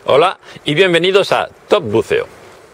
Hola y bienvenidos a Top Buceo.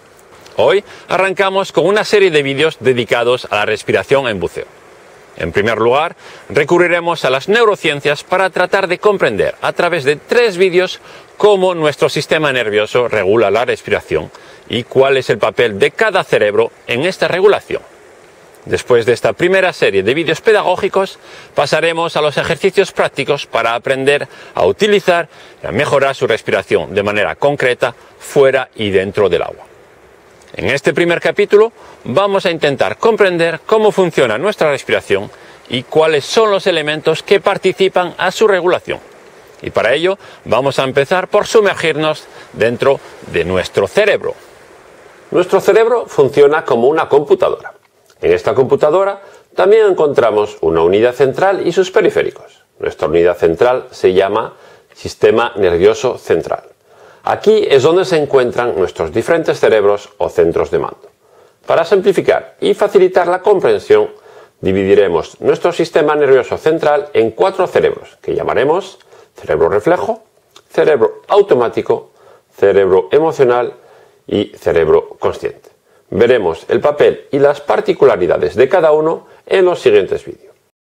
Hoy arrancamos con una serie de vídeos dedicados a la respiración en buceo. En primer lugar, recurriremos a las neurociencias para tratar de comprender a través de 3 vídeos cómo nuestro sistema nervioso regula la respiración y cuál es el papel de cada cerebro en esta regulación. Después de esta primera serie de vídeos pedagógicos, pasaremos a los ejercicios prácticos para aprender a utilizar y a mejorar su respiración de manera concreta fuera y dentro del agua. En este primer capítulo vamos a intentar comprender cómo funciona nuestra respiración y cuáles son los elementos que participan a su regulación. Y para ello vamos a empezar por sumergirnos dentro de nuestro cerebro. Nuestro cerebro funciona como una computadora. En esta computadora también encontramos una unidad central y sus periféricos. Nuestra unidad central se llama Sistema Nervioso Central. Aquí es donde se encuentran nuestros diferentes cerebros o centros de mando. Para simplificar y facilitar la comprensión, dividiremos nuestro sistema nervioso central en 4 cerebros, que llamaremos cerebro reflejo, cerebro automático, cerebro emocional y cerebro consciente. Veremos el papel y las particularidades de cada uno en los siguientes vídeos.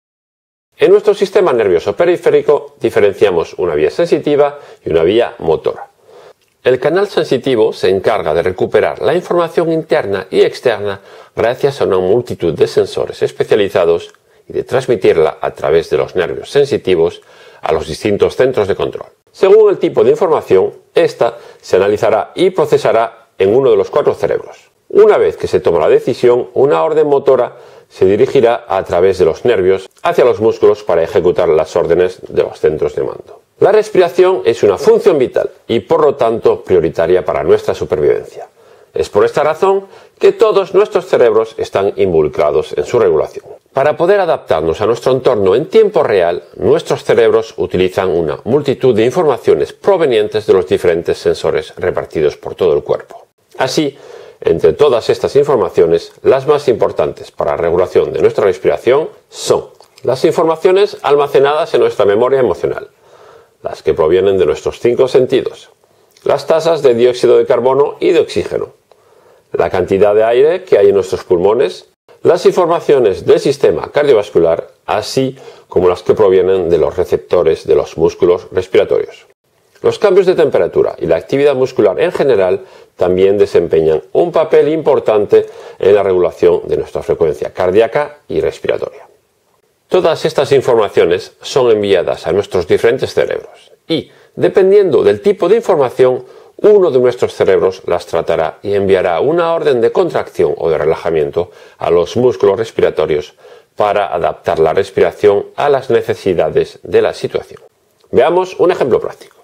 En nuestro sistema nervioso periférico diferenciamos una vía sensitiva y una vía motora. El canal sensitivo se encarga de recuperar la información interna y externa gracias a una multitud de sensores especializados y de transmitirla a través de los nervios sensitivos a los distintos centros de control. Según el tipo de información, esta se analizará y procesará en uno de los 4 cerebros. Una vez que se toma la decisión, una orden motora se dirigirá a través de los nervios hacia los músculos para ejecutar las órdenes de los centros de mando. La respiración es una función vital y por lo tanto prioritaria para nuestra supervivencia. Es por esta razón que todos nuestros cerebros están involucrados en su regulación. Para poder adaptarnos a nuestro entorno en tiempo real, nuestros cerebros utilizan una multitud de informaciones provenientes de los diferentes sensores repartidos por todo el cuerpo. Así, entre todas estas informaciones, las más importantes para la regulación de nuestra respiración son las informaciones almacenadas en nuestra memoria emocional, las que provienen de nuestros 5 sentidos, las tasas de dióxido de carbono y de oxígeno, la cantidad de aire que hay en nuestros pulmones, las informaciones del sistema cardiovascular, así como las que provienen de los receptores de los músculos respiratorios. Los cambios de temperatura y la actividad muscular en general también desempeñan un papel importante en la regulación de nuestra frecuencia cardíaca y respiratoria. Todas estas informaciones son enviadas a nuestros diferentes cerebros y, dependiendo del tipo de información, uno de nuestros cerebros las tratará y enviará una orden de contracción o de relajamiento a los músculos respiratorios para adaptar la respiración a las necesidades de la situación. Veamos un ejemplo práctico.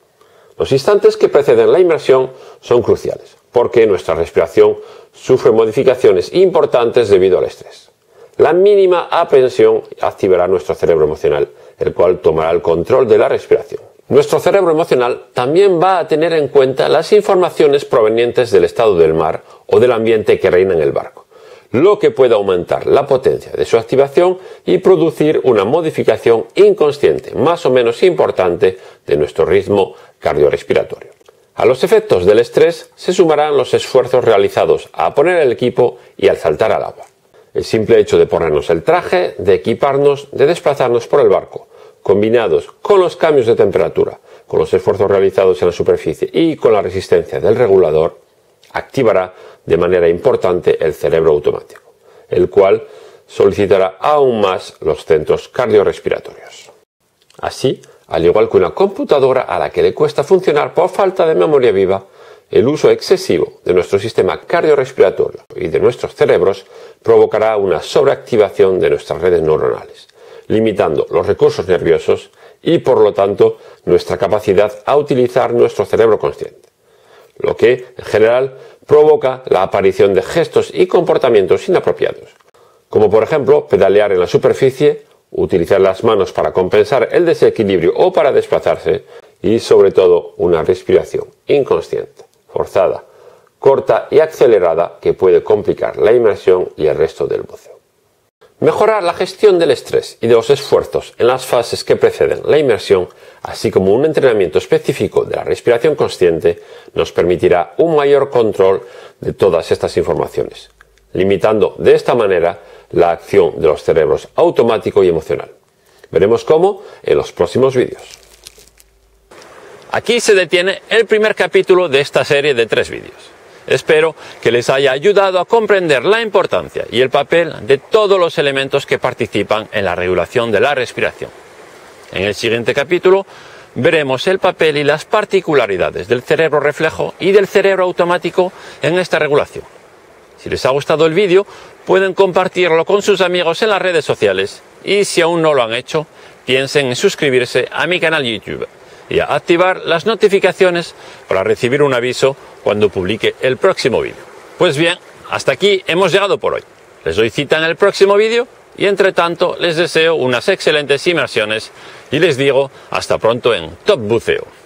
Los instantes que preceden la inmersión son cruciales, porque nuestra respiración sufre modificaciones importantes debido al estrés. La mínima aprensión activará nuestro cerebro emocional, el cual tomará el control de la respiración. Nuestro cerebro emocional también va a tener en cuenta las informaciones provenientes del estado del mar o del ambiente que reina en el barco, lo que puede aumentar la potencia de su activación y producir una modificación inconsciente más o menos importante de nuestro ritmo cardiorrespiratorio. A los efectos del estrés se sumarán los esfuerzos realizados a poner el equipo y al saltar al agua. El simple hecho de ponernos el traje, de equiparnos, de desplazarnos por el barco, combinados con los cambios de temperatura, con los esfuerzos realizados en la superficie y con la resistencia del regulador, activará de manera importante el cerebro automático, el cual solicitará aún más los centros cardiorrespiratorios. Así, al igual que una computadora a la que le cuesta funcionar por falta de memoria viva, el uso excesivo de nuestro sistema cardiorrespiratorio y de nuestros cerebros provocará una sobreactivación de nuestras redes neuronales, limitando los recursos nerviosos y, por lo tanto, nuestra capacidad a utilizar nuestro cerebro consciente, lo que, en general, provoca la aparición de gestos y comportamientos inapropiados, como por ejemplo pedalear en la superficie, utilizar las manos para compensar el desequilibrio o para desplazarse y, sobre todo, una respiración inconsciente, forzada, corta y acelerada que puede complicar la inmersión y el resto del buceo. Mejorar la gestión del estrés y de los esfuerzos en las fases que preceden la inmersión, así como un entrenamiento específico de la respiración consciente, nos permitirá un mayor control de todas estas informaciones, limitando de esta manera la acción de los cerebros automático y emocional. Veremos cómo en los próximos vídeos. Aquí se detiene el primer capítulo de esta serie de 3 vídeos. Espero que les haya ayudado a comprender la importancia y el papel de todos los elementos que participan en la regulación de la respiración. En el siguiente capítulo veremos el papel y las particularidades del cerebro reflejo y del cerebro automático en esta regulación. Si les ha gustado el vídeo, pueden compartirlo con sus amigos en las redes sociales y si aún no lo han hecho, piensen en suscribirse a mi canal YouTube y a activar las notificaciones para recibir un aviso cuando publique el próximo vídeo. Pues bien, hasta aquí hemos llegado por hoy. Les doy cita en el próximo vídeo y entre tanto les deseo unas excelentes inmersiones y les digo hasta pronto en Top Buceo.